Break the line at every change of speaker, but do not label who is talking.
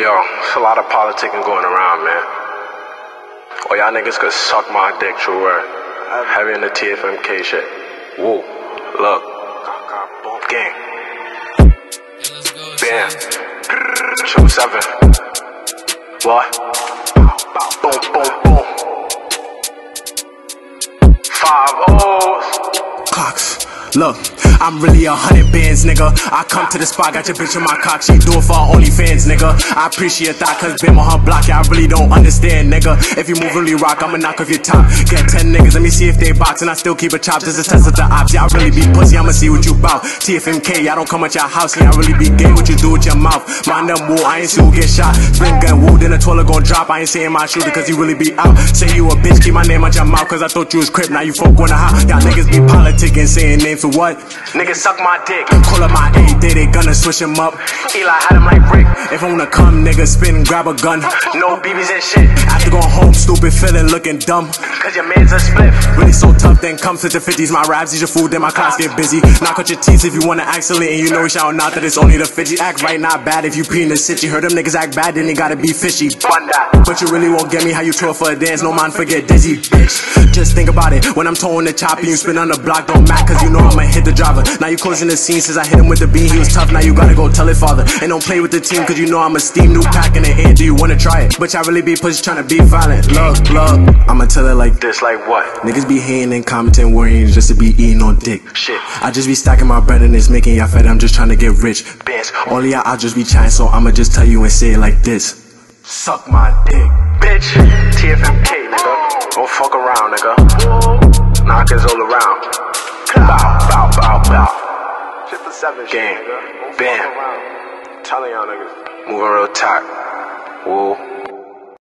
Yo, it's a lot of politicking going around, man. Or y'all niggas could suck my dick, true word. Heavy in the TFMK shit. Woo, look. Gang. Bam. Show 7. What? Boom, boom, boom. 5 O's.
Clocks. Look, I'm really 100 bands, nigga. I come to the spot, got your bitch in my cock. She do it for her OnlyFans, nigga. I appreciate that, cause been on her block, yeah, I really don't understand, nigga. If you move really rock, I'ma knock off your top. Get 10 niggas, let me see if they box, and I still keep a chop. Just a test of the ops, yeah, I really be pussy, I'ma see what you bout. TFMK, I don't come at your house, yeah, I really be gay, what you do with your mouth. Mind them woo, I ain't see who get shot. Spring gun woo, then the toilet gon' drop. I ain't saying my shooter, cause he really be out. Say you a bitch, keep my name out your mouth, cause I thought you was crip, now you folk wanna hop. Y'all niggas be politicking, saying names for what? Niggas suck my dick, call up my A-Day, they gonna switch him up. Eli had him like Rick. If I wanna come, nigga, spin, grab a gun. No BBs and shit. After going home, stupid, feeling, looking dumb. Cause your man's a spliff. Really so tough, then comes to the 50s. My raps, eat your food, then my class get busy. Knock out your teeth if you wanna act silly, and you know we shout out that it's only the 50s. Act right, not bad if you pee in the city. Heard them niggas act bad, then they gotta be fishy. But you really won't get me how you twirl for a dance. No man forget dizzy, bitch. Just think about it. When I'm towing the chopper, you spin on the block, don't matter, cause you know I'ma hit the driver. Now you closing the scene since I hit him with the bean. He was tough, now you gotta go tell it, father. And don't play with the team, cause you know I'm a steam. New pack in the air, do you wanna try it? But y'all really be pussy trying to be violent. Look, I'ma tell it like this, like what? Niggas be hating and commenting, worrying just to be eating on dick. Shit, I just be stacking my bread and it's making y'all fed. I'm just trying to get rich. Bands, only y'all, I'll just be chatting, so I'ma just tell you and say it like this. Suck my dick, bitch.
TFMK, nigga. Don't fuck around, nigga. Knockers all around. Bow, bow, bow, bow. Just the 7 gang. Bam. Telling y'all niggas. Moving real tight. Whoa.